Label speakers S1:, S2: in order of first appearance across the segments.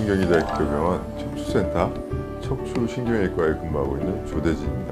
S1: 척추신경의학교병원 척추센터 척추신경외과에 근무하고 있는 조대진입니다.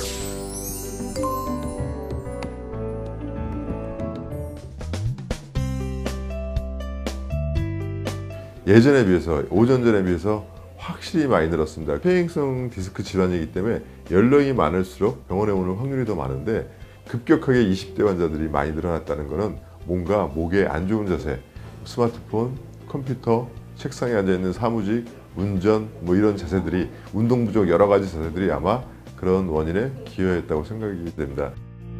S1: 예전에 비해서, 5년 전에 비해서 확실히 많이 늘었습니다. 퇴행성 디스크 질환이기 때문에 연령이 많을수록 병원에 오는 확률이 더 많은데, 급격하게 20대 환자들이 많이 늘어났다는 것은 뭔가 목에 안 좋은 자세, 스마트폰, 컴퓨터, 책상에 앉아있는 사무직, 운전 이런 자세들이, 운동 부족 여러 가지 자세들이 아마 그런 원인에 기여했다고 생각이 됩니다.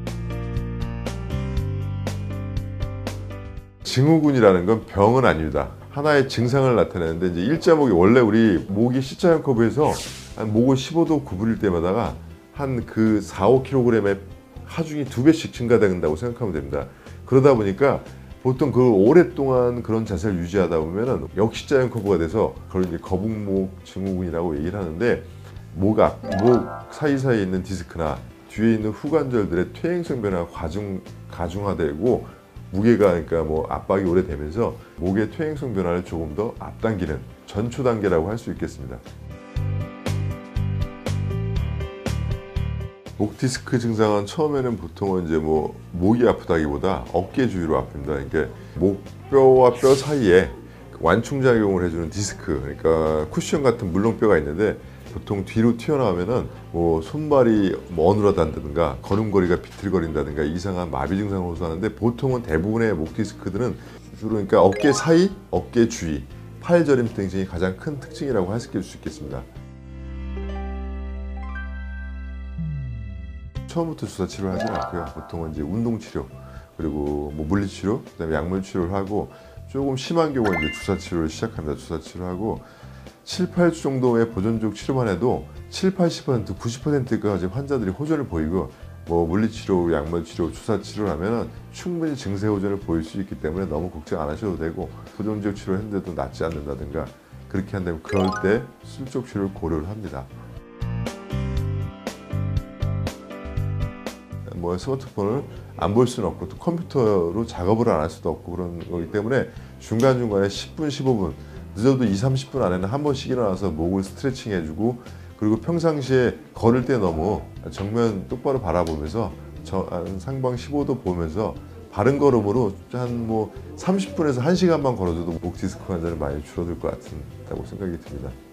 S1: 증후군이라는 건 병은 아닙니다. 하나의 증상을 나타내는데, 이제 일자목이, 원래 우리 목이 C자형 커브에서 한 목을 15도 구부릴 때마다가 한 그 4-5kg의 하중이 2배씩 증가된다고 생각하면 됩니다. 그러다 보니까 보통 그 오랫동안 그런 자세를 유지하다 보면은 역C자형 커브가 돼서 그걸 이제 거북목 증후군이라고 얘기를 하는데, 목 사이사이에 있는 디스크나 뒤에 있는 후관절들의 퇴행성 변화가 가중화되고, 무게가, 그러니까 압박이 오래되면서 목의 퇴행성 변화를 조금 더 앞당기는 전초 단계라고 할 수 있겠습니다. 목 디스크 증상은 처음에는 보통은 이제 목이 아프다기보다 어깨 주위로 아픕니다. 그러니까 목뼈와 뼈 사이에 완충작용을 해주는 디스크, 그러니까 쿠션 같은 물렁뼈가 있는데, 보통 뒤로 튀어나오면은 손발이 어눌하다든가 걸음걸이가 비틀거린다든가 이상한 마비 증상을 호소하는데, 보통은 대부분의 목 디스크들은 주로 그러니까 어깨 사이, 어깨 주위, 팔 저림 등이 가장 큰 특징이라고 할 수 있겠습니다. 처음부터 주사 치료를 하지는 않고요. 보통은 이제 운동 치료, 그리고 물리치료, 그다음에 약물 치료를 하고, 조금 심한 경우에 이제 주사 치료를 시작합니다. 주사 치료하고 7, 8주 정도의 보존적 치료만 해도 7, 80%, 90%까지 환자들이 호전을 보이고, 물리치료, 약물치료, 주사치료를 하면 충분히 증세 호전을 보일 수 있기 때문에 너무 걱정 안 하셔도 되고, 보존적 치료를 했는데도 낫지 않는다든가 그렇게 한다면 그럴 때 술적 치료를 고려를 합니다. 스마트폰을 안 볼 수는 없고, 또 컴퓨터로 작업을 안 할 수도 없고 그런 거기 때문에 중간중간에 10분, 15분, 늦어도 2, 30분 안에는 한 번씩 일어나서 목을 스트레칭 해주고, 그리고 평상시에 걸을 때 너무 정면 똑바로 바라보면서 상방 15도 보면서 바른 걸음으로 한 30분에서 1시간만 걸어줘도 목 디스크 환자는 많이 줄어들 것 같다고 생각이 듭니다.